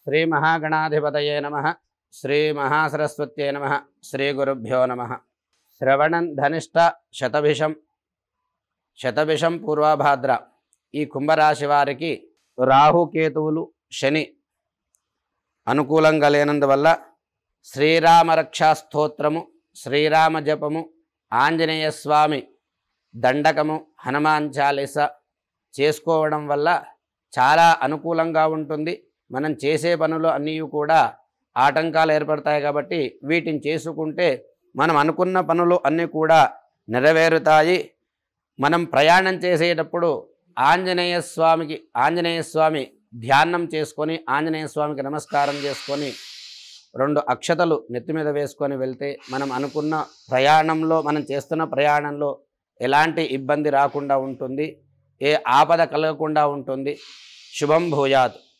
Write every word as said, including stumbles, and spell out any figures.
శ్రీ మహాగణాధిపతయే నమః. శ్రీ మహాసరస్వత్యై నమః. శ్రీ గురుభ్యో నమః. శ్రవణం ధనిష్ట శతభిషం శతభిషం పూర్వభాద్ర. ఈ కుంభరాశి వారికి రాహుకేతువులు శని అనుకూలంగా లేనందువల్ల శ్రీరామరక్షా స్తోత్రము, శ్రీరామ జపము, ఆంజనేయ స్వామి దండకము, హనుమాన్ చాలీస చేసుకోవడం వల్ల చాలా అనుకూలంగా ఉంటుంది. మనం చేసే పనులు అన్నీ కూడా ఆటంకాలు ఏర్పడతాయి కాబట్టి వీటిని చేసుకుంటే మనం అనుకున్న పనులు అన్నీ కూడా నెరవేరుతాయి. మనం ప్రయాణం చేసేటప్పుడు ఆంజనేయ స్వామికి ఆంజనేయ స్వామి ధ్యానం చేసుకొని ఆంజనేయ స్వామికి నమస్కారం చేసుకొని రెండు అక్షతలు నెత్తి మీద వేసుకొని వెళ్తే మనం అనుకున్న ప్రయాణంలో మనం చేస్తున్న ప్రయాణంలో ఎలాంటి ఇబ్బంది రాకుండా ఉంటుంది, ఏ ఆపద కలగకుండా ఉంటుంది. శుభం భూయాత్.